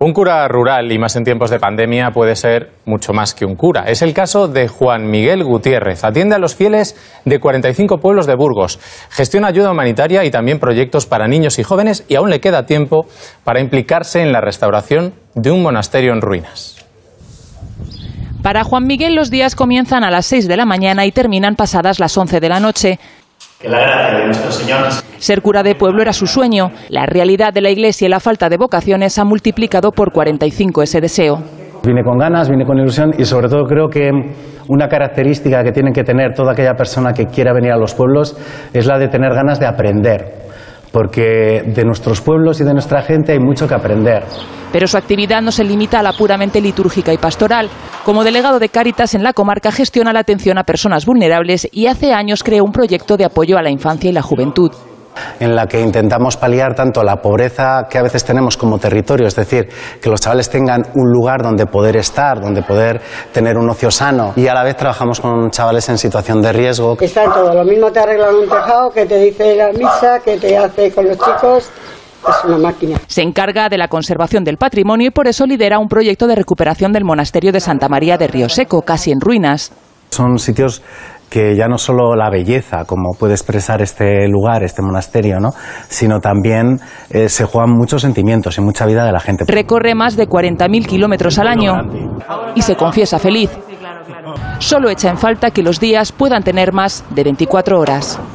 Un cura rural, y más en tiempos de pandemia, puede ser mucho más que un cura. Es el caso de Juan Miguel Gutiérrez. Atiende a los fieles de 45 pueblos de Burgos. Gestiona ayuda humanitaria y también proyectos para niños y jóvenes, y aún le queda tiempo para implicarse en la restauración de un monasterio en ruinas. Para Juan Miguel los días comienzan a las 6 de la mañana y terminan pasadas las 11 de la noche. Que la gracia de nuestro Señor. Ser cura de pueblo era su sueño. La realidad de la Iglesia y la falta de vocaciones ha multiplicado por 45 ese deseo. Vine con ganas, vine con ilusión y sobre todo creo que una característica que tiene que tener toda aquella persona que quiera venir a los pueblos es la de tener ganas de aprender. Porque de nuestros pueblos y de nuestra gente hay mucho que aprender. Pero su actividad no se limita a la puramente litúrgica y pastoral. Como delegado de Cáritas en la comarca gestiona la atención a personas vulnerables y hace años creó un proyecto de apoyo a la infancia y la juventud. En la que intentamos paliar tanto la pobreza que a veces tenemos como territorio, es decir, que los chavales tengan un lugar donde poder estar, donde poder tener un ocio sano, y a la vez trabajamos con chavales en situación de riesgo. Está todo, lo mismo te arreglan un tejado, que te dice la misa, que te hace con los chicos. Es una máquina. Se encarga de la conservación del patrimonio y por eso lidera un proyecto de recuperación del monasterio de Santa María de Río Seco, casi en ruinas. Son sitios que ya no solo la belleza, como puede expresar este lugar, este monasterio, ¿no?, sino también se juegan muchos sentimientos y mucha vida de la gente. Recorre más de 40.000 kilómetros al año y se confiesa feliz. Solo echa en falta que los días puedan tener más de 24 horas.